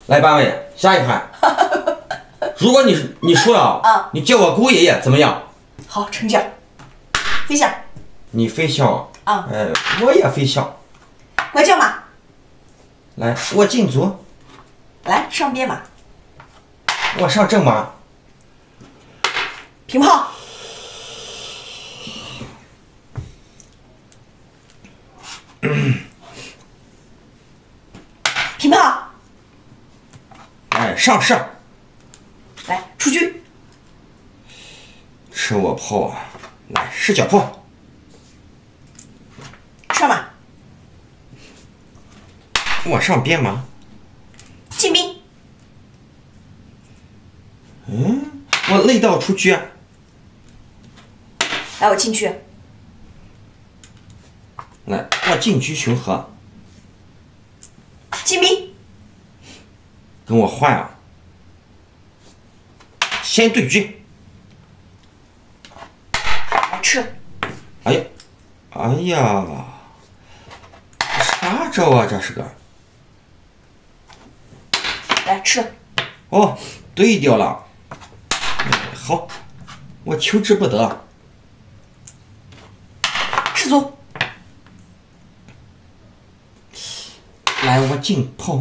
来8位，下一盘。如果你输了啊， 你叫我姑爷爷怎么样？ 好，成交。飞象。 你飞象啊， 我也飞象。 我叫马。 来，我进卒。 来，上边马。 我上正马。 平炮。平炮。 来，上士。 来，出车。 吃我炮啊！来，视角炮。 上马。 我上边马。 进兵。 我累到出车。 来，我进去。 来，我进车雄和。 进兵。 跟我换啊！先对车。 来吃。 哎呀，哎呀，啥招啊？这是个。 来吃。 哦，对掉了。好，我求之不得。 士卒。 来，我进炮。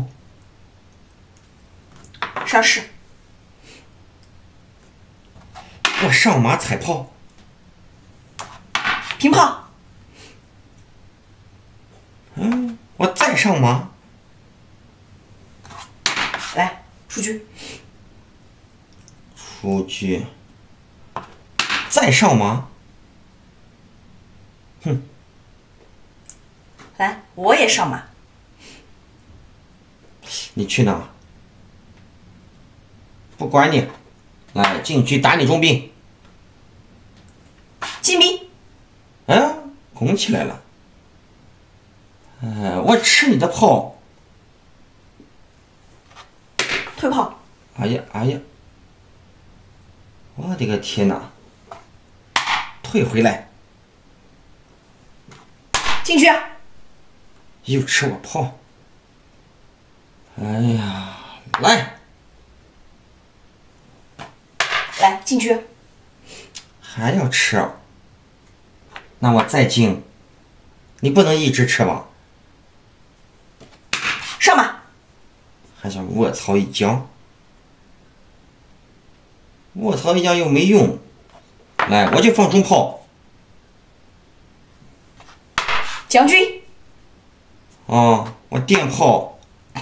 上士。 我上马踩炮。 平炮。 我再上马。 来，出车。 出车。再上马。 来，我也上马。 你去哪？不管你。来，进去打你中兵。 进兵。 拱起来了。我吃你的炮。 退炮。 哎呀哎呀！我的个天哪！退回来。 进去。 又吃我炮。哎呀，来。 来，进去。 还要吃啊？那我再进。你不能一直吃吧？ 上马。 还想卧槽一将？卧槽一将又没用。来，我就放中炮。 将军。 我电炮。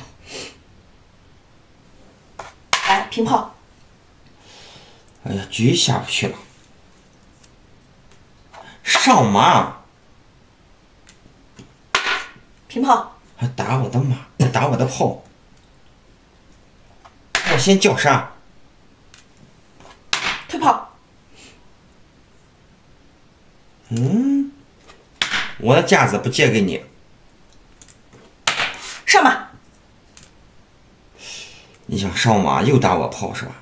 来，平炮。 哎呀，车下不去了。上马。 平炮。 还打我的马，还打我的炮。我先叫杀。 退炮。 我的架子不借给你。 上马。 你想上马又打我炮是吧？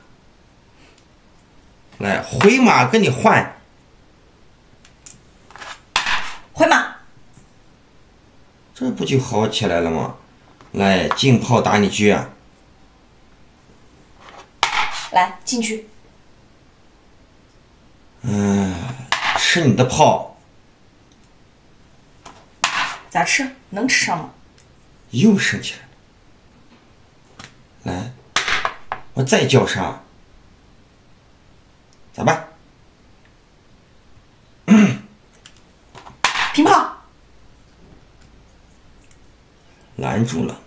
来，回马跟你换。 回马。 这不就好起来了吗？来，进炮打你车。 来，进去。 吃你的炮。 咋吃？能吃上吗？ 又升起来了。来，我再叫杀。咋办？ 平炮。 拦住了。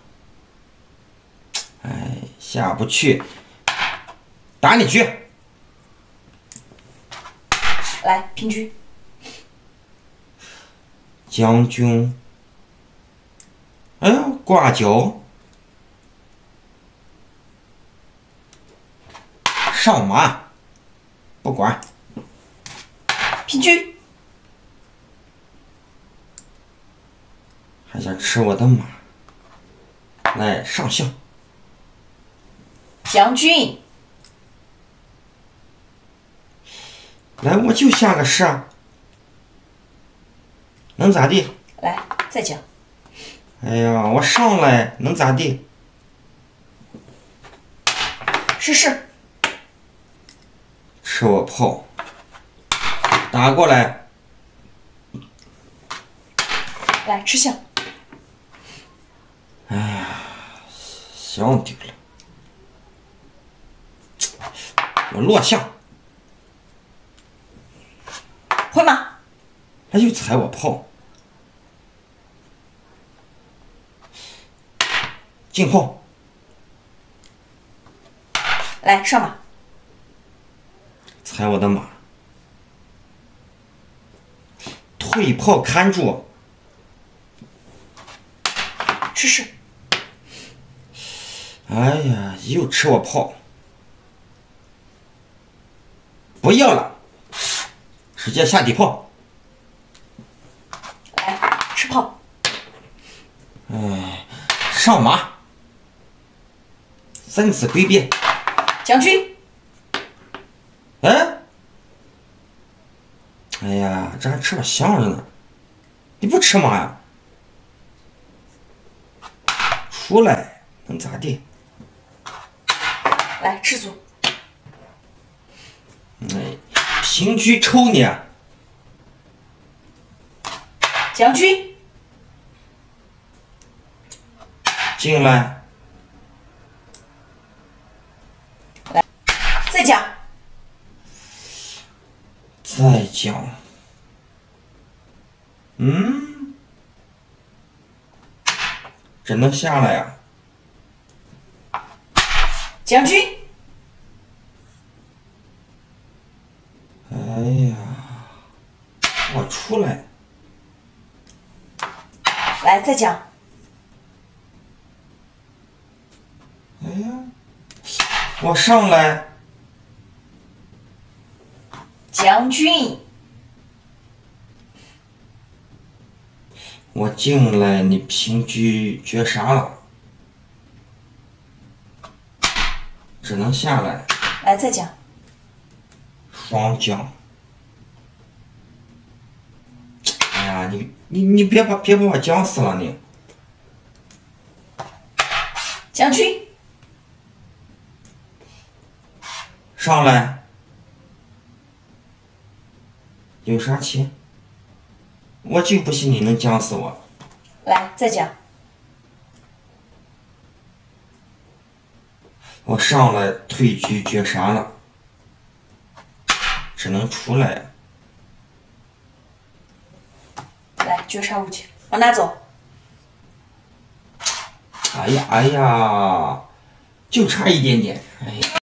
下不去。打你车。 来，平车。 将军。挂角。上马。不管。 平车。 还想吃我的马。来，上校。 将军。 来，我就下个士啊。能咋地？ 来，再讲。 哎呀，我上来能咋地？ 试试。 吃我炮，打过来， 来吃象。 想丢了，我落象， 回马。 他又踩我炮，进炮， 来上马。 踩我的马，退炮看住， 试试。 哎呀，又吃我炮，不要了，直接下底炮， 来吃炮。 上马，3次归边， 将军。 哎呀，这还吃我象着呢，你不吃马呀？出来能咋地？ 来吃卒。 平车抽你啊！ 将军。 进来， 再将。 再讲，只能下来呀。 将军。 哎呀，我出来， 来再将。 我上来， 将军。 我进来，你平车绝杀了，只能下来， 来再将。 双将。哎呀，你别把我将死了你！ 将军。 上来，有啥棋？我就不信你能将死我！ 来再将。 我上来退车绝杀了，只能出来。 来绝杀武器，往哪走？ 哎呀，就差一点点，哎呀。